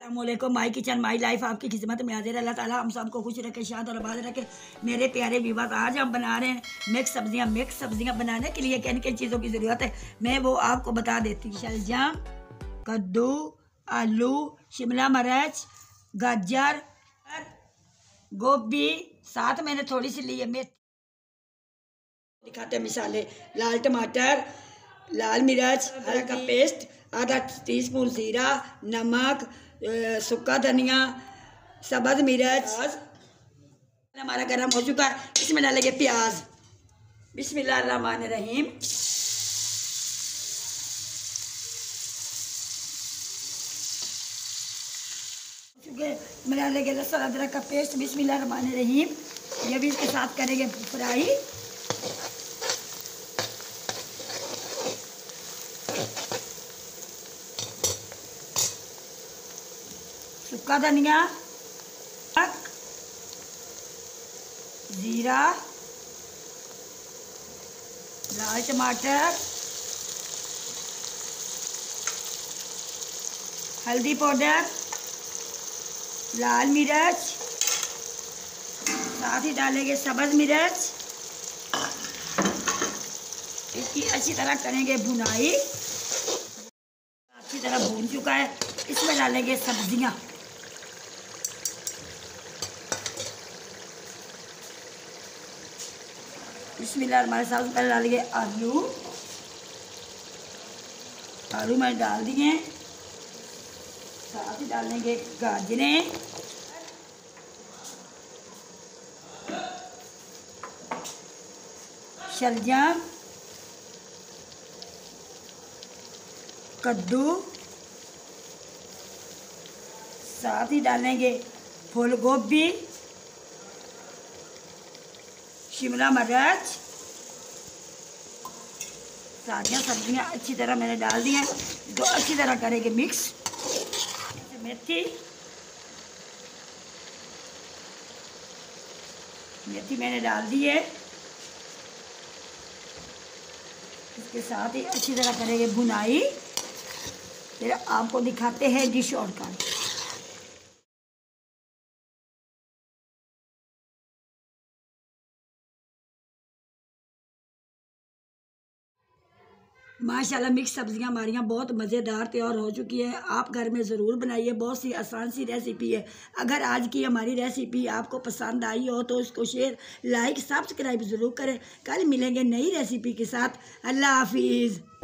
अस्सलामुअलैकुम। My kitchen my life आपकी खिदमत में हाजिर। अल्लाह ताला हम सबको खुश रखे, शाद और आबाद रखे। मेरे प्यारे व्यूअर्स, आज हम बना रहे हैं मिक्स सब्जियां बनाने के लिए किन किन चीज़ों की ज़रूरत है मैं वो आपको बता देती हूँ। शलजम, कद्दू, आलू, शिमला मिर्च, गाजर, गोभी, साथ मैंने थोड़ी सी ली है मेथी। दिखाते हैं मिसाले। लाल टमाटर, लाल मिर्च, अदरक का पेस्ट, आधा टीस्पून जीरा, नमक, सूखा धनिया, सब्ज मिर्च। हमारा गर्म हो चुका है, इसमें डालेंगे प्याज। बिस्मिल्लाहिर्रहमानिर्रहीम। में डालेंगे लहसुन अदरक का पेस्ट। बिस्मिल्लाहिर्रहमानिर्रहीम। ये भी इसके साथ करेंगे फ्राई। सूखा धनिया, जीरा, लाल टमाटर, हल्दी पाउडर, लाल मिर्च, साथ ही डालेंगे सब्ज मिर्च। इसकी अच्छी तरह करेंगे भुनाई। अच्छी तरह भून चुका है, इसमें डालेंगे सब्जियां। बिस्मिल्लाह हमारे साथ पहले डालेंगे आलू। आलू मैंने डाल दिए। साथ ही डालेंगे गाजरें, शलजम, कद्दू, साथ ही डालेंगे फूल गोभी, शिमला मिर्च। सारियाँ सब्जियाँ अच्छी तरह मैंने डाल दी हैं, तो अच्छी तरह करेंगे मिक्स। मेथी मैंने डाल दी है। इसके साथ ही अच्छी तरह करेंगे भुनाई। फिर आपको दिखाते हैं डिश और का। माशाल्लाह मिक्स सब्जियां हमारी बहुत मज़ेदार तैयार हो चुकी है। आप घर में ज़रूर बनाइए, बहुत सी आसान सी रेसिपी है। अगर आज की हमारी रेसिपी आपको पसंद आई हो तो इसको शेयर, लाइक, सब्सक्राइब ज़रूर करें। कल मिलेंगे नई रेसिपी के साथ। अल्लाह हाफिज़।